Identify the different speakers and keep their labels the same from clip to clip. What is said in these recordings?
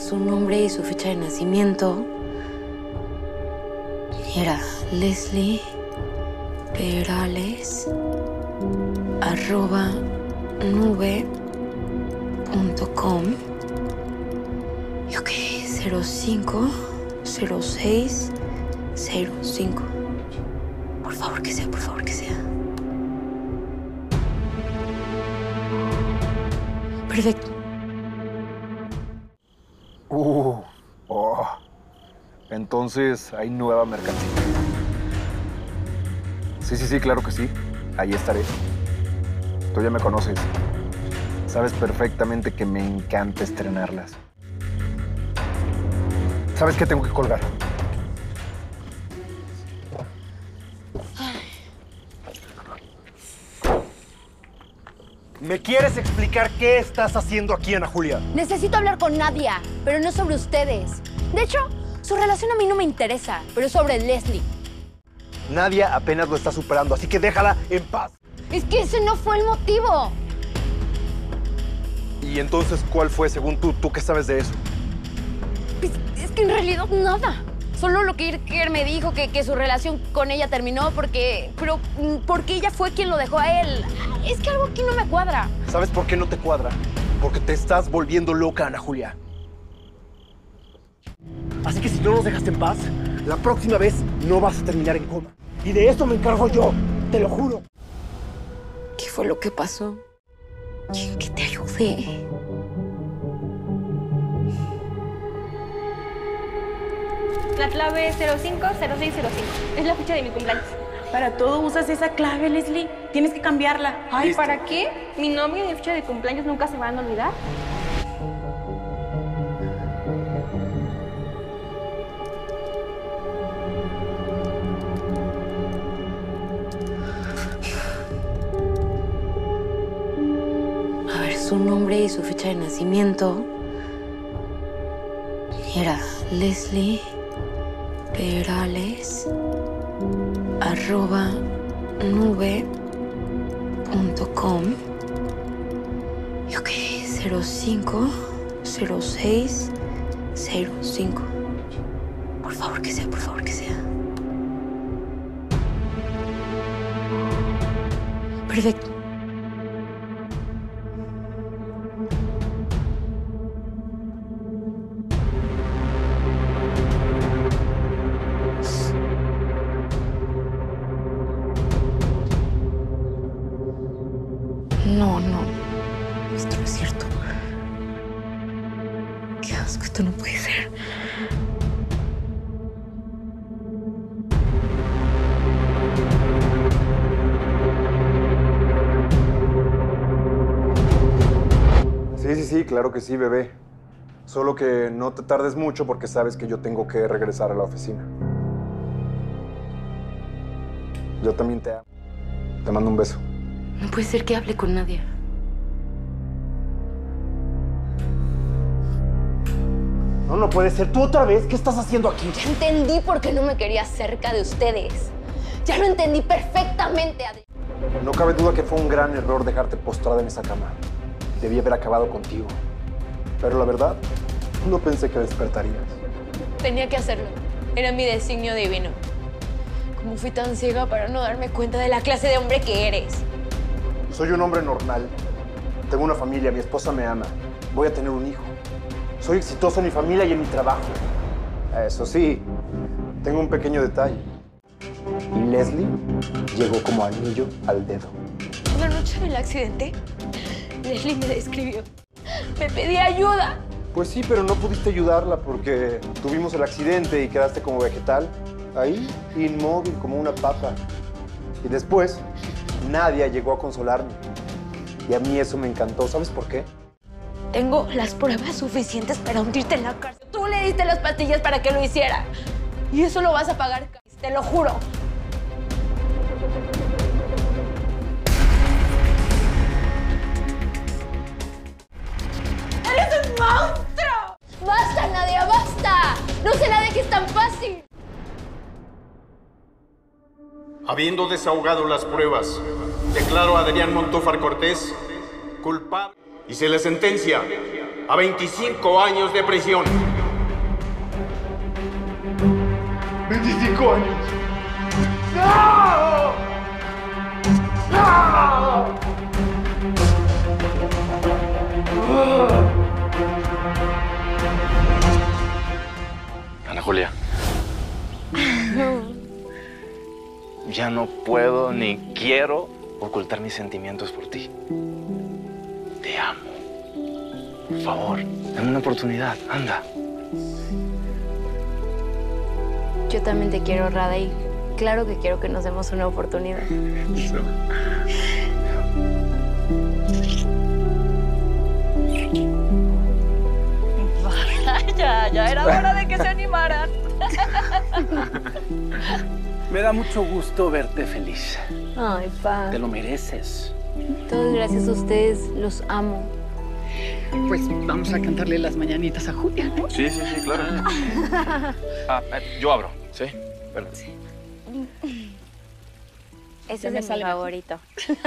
Speaker 1: su nombre y su fecha de nacimiento. Era Leslie Perales @nube.com. Y ok, 050605. Por favor que sea, por favor que sea. Perfecto.
Speaker 2: Entonces hay nueva mercancía. Sí, claro que sí. Ahí estaré. Tú ya me conoces. Sabes perfectamente que me encanta estrenarlas. ¿Sabes qué? Tengo que colgar.
Speaker 3: ¿Me quieres explicar qué estás haciendo aquí, Ana Julia?
Speaker 4: Necesito hablar con Nadia, pero no sobre ustedes. De hecho, su relación a mí no me interesa, pero sobre Leslie.
Speaker 3: Nadia apenas lo está superando, así que déjala en paz.
Speaker 4: Es que ese no fue el motivo.
Speaker 3: ¿Y entonces cuál fue, según tú? ¿Tú qué sabes de eso?
Speaker 4: Es que en realidad nada. Solo lo que Iker me dijo, que su relación con ella terminó porque ella fue quien lo dejó a él. Es que algo aquí no me cuadra.
Speaker 3: ¿Sabes por qué no te cuadra? Porque te estás volviendo loca, Ana Julia. Así que si no nos dejas en paz, la próxima vez no vas a terminar en coma. Y de esto me encargo yo, te lo juro.
Speaker 1: ¿Qué fue lo que pasó? ¿Quién que te ayude?
Speaker 5: La clave es 050605. Es la fecha de mi cumpleaños.
Speaker 6: Para todo usas esa clave, Leslie. Tienes que cambiarla.
Speaker 5: Ay, ¿para qué? Mi nombre y mi fecha de cumpleaños nunca se van a olvidar.
Speaker 1: A ver, su nombre y su fecha de nacimiento. Era Leslie Perales @nube.com. Y ok, 050605. Por favor que sea, por favor que sea. Perfecto. No, esto no es cierto. Qué asco, esto no puede ser.
Speaker 2: Sí, claro que sí, bebé. Solo que no te tardes mucho porque sabes que yo tengo que regresar a la oficina. Yo también te amo. Te mando un beso.
Speaker 1: No puede ser que hable con Nadia.
Speaker 3: No puede ser. ¿Tú otra vez? ¿Qué estás haciendo aquí?
Speaker 4: Ya entendí por qué no me quería cerca de ustedes. Ya lo entendí perfectamente, Adrián.
Speaker 2: No cabe duda que fue un gran error dejarte postrada en esa cama. Debí haber acabado contigo. Pero la verdad, no pensé que despertarías.
Speaker 4: Tenía que hacerlo. Era mi designio divino. ¿Cómo fui tan ciega para no darme cuenta de la clase de hombre que eres?
Speaker 2: Soy un hombre normal. Tengo una familia, mi esposa me ama. Voy a tener un hijo. Soy exitoso en mi familia y en mi trabajo. Eso sí, tengo un pequeño detalle. Y Leslie llegó como anillo al dedo.
Speaker 4: La noche del accidente, Leslie me describió. Me pedía ayuda.
Speaker 2: Pues sí, pero no pudiste ayudarla porque tuvimos el accidente y quedaste como vegetal. Ahí, inmóvil, como una papa. Y después, Nadia llegó a consolarme. Y a mí eso me encantó. ¿Sabes por qué?
Speaker 4: Tengo las pruebas suficientes para hundirte en la cárcel. Tú le diste las pastillas para que lo hiciera. Y eso lo vas a pagar, te lo juro. ¡Eres un monstruo! ¡Basta, Nadia, basta! ¡No se la dejes tan fácil!
Speaker 7: Habiendo desahogado las pruebas, declaro a Adrián Montúfar Cortés culpable y se le sentencia a 25 años de prisión.
Speaker 2: 25 años. ¡No! ¡No!
Speaker 8: Ana Julia. Ya no puedo ni quiero ocultar mis sentimientos por ti. Te amo. Por favor, dame una oportunidad. Anda.
Speaker 4: Yo también te quiero, Rada, y claro que quiero que nos demos una oportunidad. Ya era hora de que se animaran.
Speaker 3: Me da mucho gusto verte feliz.
Speaker 4: Ay, pa.
Speaker 3: Te lo mereces.
Speaker 4: Todo gracias a ustedes, los amo.
Speaker 6: Pues vamos a cantarle las mañanitas a Julia, ¿no?
Speaker 8: Sí, claro. Yo abro, ¿sí? Perdón.
Speaker 4: Ese es
Speaker 6: me
Speaker 4: mi
Speaker 6: sale
Speaker 4: favorito.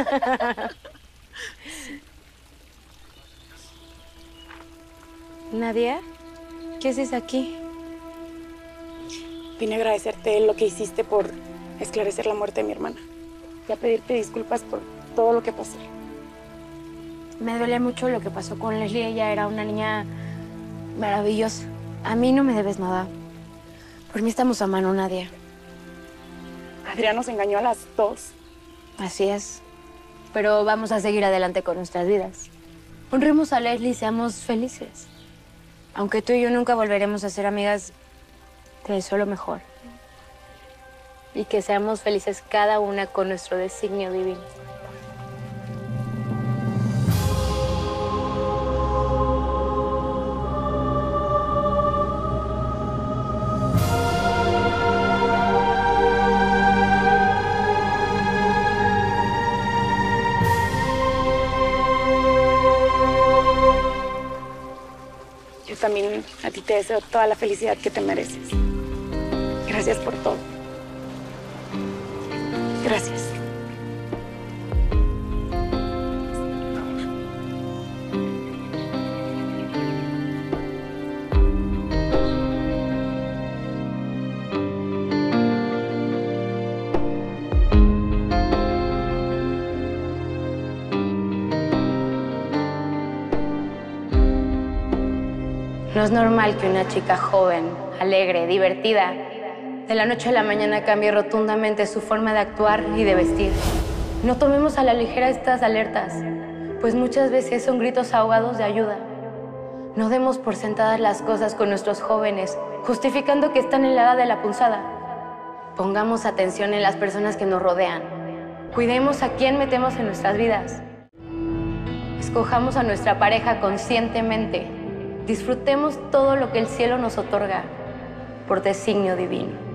Speaker 4: Nadia, ¿qué haces aquí?
Speaker 6: Vine a agradecerte lo que hiciste por esclarecer la muerte de mi hermana y a pedirte disculpas por todo lo que pasó.
Speaker 4: Me duele mucho lo que pasó con Leslie. Ella era una niña maravillosa. A mí no me debes nada. Por mí estamos a mano, Nadia.
Speaker 6: Adrián nos engañó a las dos.
Speaker 4: Así es. Pero vamos a seguir adelante con nuestras vidas. Honremos a Leslie y seamos felices. Aunque tú y yo nunca volveremos a ser amigas, te deseo lo mejor. Y que seamos felices cada una con nuestro designio divino.
Speaker 6: Yo también a ti te deseo toda la felicidad que te mereces. Gracias por todo. Gracias.
Speaker 4: No es normal que una chica joven, alegre, divertida, de la noche a la mañana cambie rotundamente su forma de actuar y de vestir. No tomemos a la ligera estas alertas, pues muchas veces son gritos ahogados de ayuda. No demos por sentadas las cosas con nuestros jóvenes, justificando que están en la edad de la punzada. Pongamos atención en las personas que nos rodean. Cuidemos a quién metemos en nuestras vidas. Escojamos a nuestra pareja conscientemente. Disfrutemos todo lo que el cielo nos otorga por designio divino.